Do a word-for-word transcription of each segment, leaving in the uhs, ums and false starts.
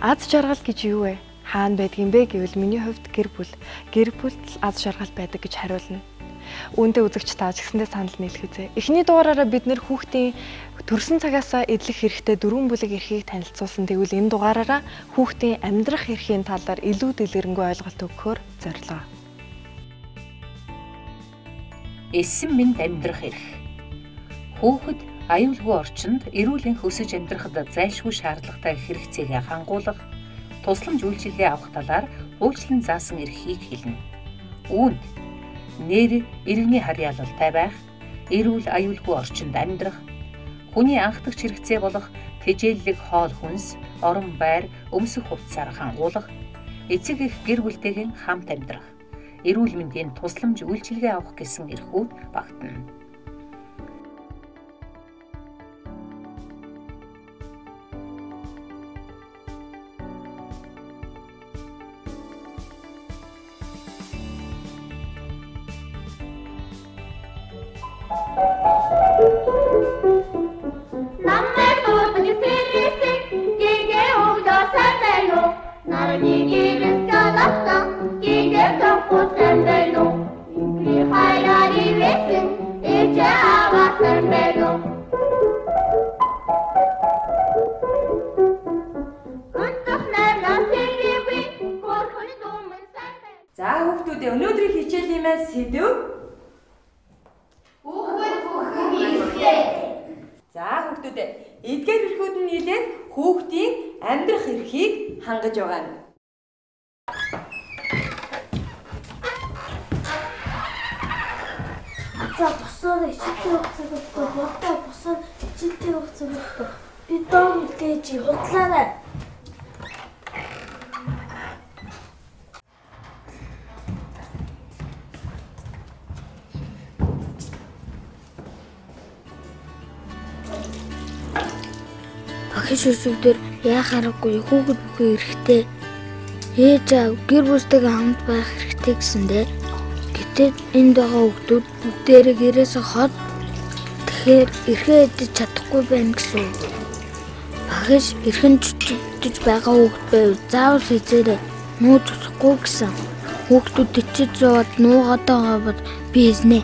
Аз жаргал гэж юу вэ? Хаана байдгийм бэ гэвэл миний хувьд гэр бүл. Гэр бүлд аз жаргал байдаг гэж хариулна. Үүндээ үзэгч та ч гэсэндээ санал нийлэх үзье. Эхний дугаараараа бид нэр хүүхдийн төрсөн цагаасаа эдлэх хэрэгтэй дөрвөн бүлэг эрхийг танилцуулсан. Тэгвэл энэ дугаараараа хүүхдийн амьдрах эрхийн талаар илүү дэлгэрэнгүй ойлголт өгөхөөр зорилоо. Эссэн мэнд амьдрах эрх. Хүүхэд аюулгүй орчинд эрүүлийн хөсөж амьдрахад зайлшгүй шаардлагатай хэрэгцээгээ хангуулах, тусламж үйлчилгээ авах талаар хуульчлан заасан эрхийг хэлнэ. Үүнд нэр иргэний харьяалалтай байх, эрүүл аюулгүй орчинд амьдрах, хүний анхдагч хэрэгцээ болох тэжээллэг хоол хүнс, орон байр, өмсөх хувцсаар хангуулах, эцэг эх гэр бүлтэйгээ хамт амьдрах, эрүүл мэндийн тусламж үйлчилгээ авах гэсэн эрхүүд багтана. За хүүхдүүдээ өнөөдрийн хичээлийн маань сэдэв Хүүхэд бүхэн эрхтэй. За хүүхдүүдээ эдгээр эрхүүд нь нийлээд хүүхдийн амьдрах эрхийг хангаж байгаа юм. За босоод ичтэй хугацаатай болтой босоод ичтэй хугацаатай би доор үлдээж худлаарай. Багш өсвдөр яах аргагүй хүүхэд бүхэн эрхтэй. Ээж аав гэр бүлтэйгээ хамт байх хэрэгтэй гэсэндээ гэтэл энд байгаа хүүхдүүд бүгдээрээ гэрээсээ хол тэгэхээр эрхээ эдэж чадахгүй байна гэсэн үг. Багш эрхэн чүчигдэж байгаа хүүхэд байвал заавал хизээрээ нууж усахгүй гэсэн. Хүүхдүүд тэчиж зовоод нуугаад байгаа бол би хийснэ.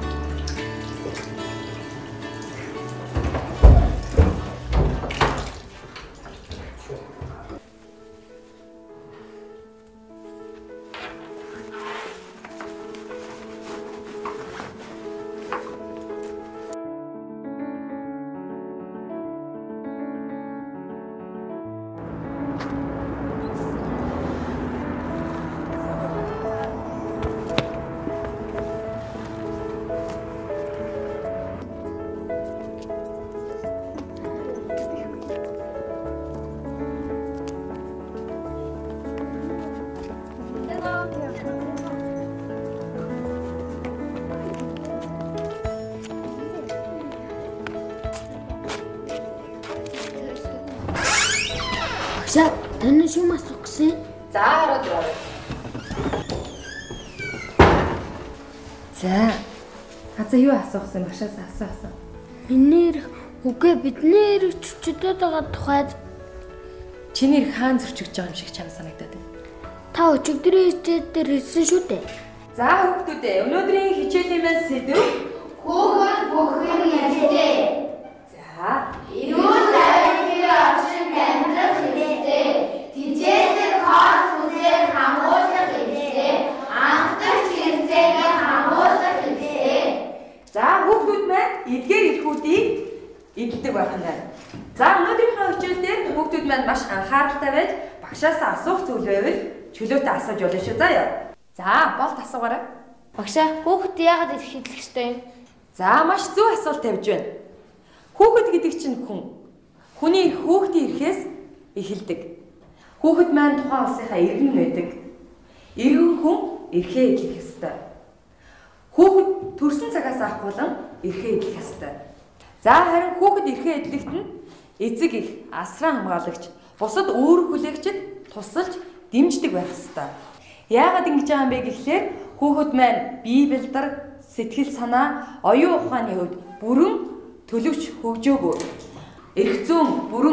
За, таны шум асуух гэсэн. За хараад байна. За. Хазаа юу асуусан багшаас асуу асуу. Миний эрх үгүй бидний эрх чөчөдөд байгаа тухай Чиний эрх хаан зөрчигдөж байгаа юм шиг чам санагдаад байна. та өчигдрийн хичээл дээр хэлсэн шүү дээ. За хүүхдүүдээ өнөөдрийн хичээлийн маань сэдэв Хүүхэд бүхэн эрхтэй. За. Эрүүл аюулгүй орчинд амьдрах хэрэгтэй. Тэжээллэг хоол хүнсээр хамгаалах хэрэгтэй. Анхдагч хэрэгцээгээ хамгаалах хэрэгтэй. За хүүхдүүд маань эдгээр эрхүүдийг эддэг байх нь байна. За өнөөдрийнхөө хичээл дээр хүүхдүүд маань маш анхааралтай байж багшаас асуух зүйл байвал чөлөөтэй асууж болно шүү заяа. За болт асуугаарай. Багшаа хүүхэд яагаад эрх хэлэх ёстой юм? За маш зөв асуулт тавьж байна. Хүүхэд гэдэг чинь хүн. Хүний хүүхдийн эрхээс эхэлдэг. Хүүхэд маань тухайн улсынхаа иргэн байдаг. Иргэн хүн эрхээ эдлэх ёстой. Хүүхэд төрсөн цагаас ахгүйн эрхээ эдлэх ёстой. За харин хүүхэд эрхээ эдлэхэд нь эцэг их, асран хамгаалагч, бусад өөр хүлээгчид тусалж дэмждэг байх ёстой. Яагаад ингэж байгаа юм бэ гэхлээр хүүхэд маань бие бэлдар, сэтгэл санаа, оюун ухааны хувьд бүрэн төлөвч хөгжөөгөө. Эрх зүйн бүрэн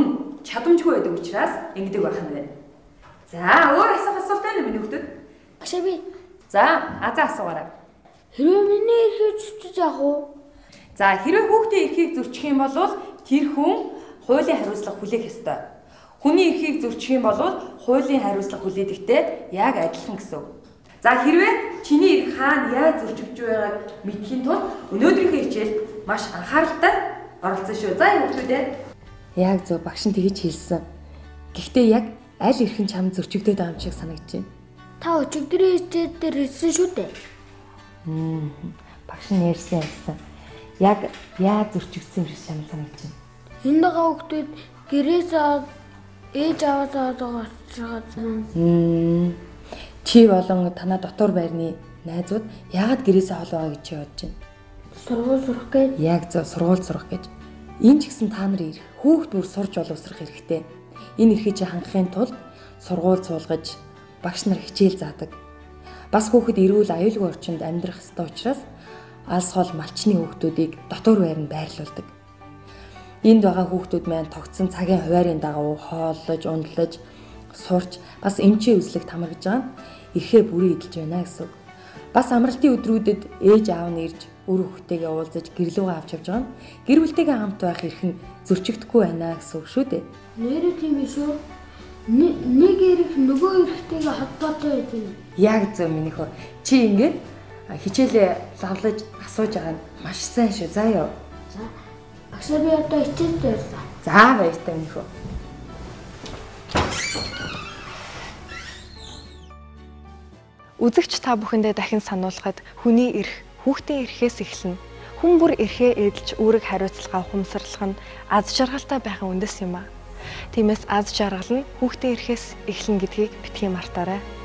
чадамжгүй байдаг учраас ингэдэг байх нь байна. За, өөр асуух асуулт байна уу миний хүүхдүүд? Багш би. За, азаа асуугаарай. Хэрвээ миний эрхийг зөрчиж яах вэ? За, хэрвээ хүүхдийн эрхийг зөрчих юм бол тэр хүн хуулийн хариуцлага хүлээх ёстой. Хүний эрхийг зөрчих юм бол хуулийн хариуцлага хүлээдэгтэй яг адилхан гэсэн үг. За, хэрвээ чиний эрх хаана яаж зөрчигдөж байгааг мэдхийн тулд өнөөдрийнхөө хичээлд маш анхааралтай оролцсон шүү. За, хүүхдүүд ээ. Яг зөв багш нь тэгж хэлсэн. Гэхдээ яг аль эрх нь чам зөрчигдөд байгаа юм шиг санагдаж байна. Та өчигдрийн хичээл дээр хэлсэн шүү дээ. Мм. Багш нь ярьсан ярьсан. Яг яаж зөрчигдсөн юм шиг чам санагдаж байна. Энэ байгаа хүүхдүүд гэрээс ээж аваасаа олгож байгаа. Мм. Чи болон танаа дотор байрны найзууд яагаад гэрээсээ холоо гэж чи бодож байна? Сургууль сурах гэж. Яг зөв сургууль сурах гэж. Энэ ч гэсэн та нарын эрх. Хүүхд бүр сурж боловсрох хэрэгтэй. Энэ эрхийг чи хангахын тулд сургууль суулгаж багш нар хичээл заадаг. Бас хүүхэд эрүүл аюулгүй орчинд амьдрах ёстой учраас алс хол малчны хүүхдүүдийг дотор байранд байрлуулдаг. Энд байгаа хүүхдүүд маань тогтсон цагийн хуваарийн дагуу хооллож, ундлаж, сурч бас эмчээ үзлэгт хамрагж байгаа нь эрхээ бүрэн эдэлж байна гэсэн үг. Бас амралтын өдрүүдэд ээж аав нь ирж үр хүүхдтэйгээ уулзаж гэрлүүгээ авч явж байгаа нь гэр бүлтэйгээ хамт байх эрх нь зөрчигдөхгүй байна гэсэн үг шүү дээ. Нэрээ тийм шүү. Нэг эрх нөгөө эрхтэйгээ холбоотой байдаг. Яг зөв минийх үү. Чи ингээд хичээлээ лавлаж асууж байгаа нь маш сайн шүү. За ёо. За. Багш би одоо хичээл дээрлээ. За баяртай минийх үү. Үзэгч та бүхэндээ дахин сануулхад хүний эрх хүүхдийн эрхээс эхэлнэ. Хүн бүр эрхээ эдэлж үүрэг хариуцлага ухамсарлах нь аз жаргалтай байхын үндэс юм а. Тиймээс аз жаргал нь хүүхдийн эрхээс эхэлнэ гэдгийг битгий мартаарай.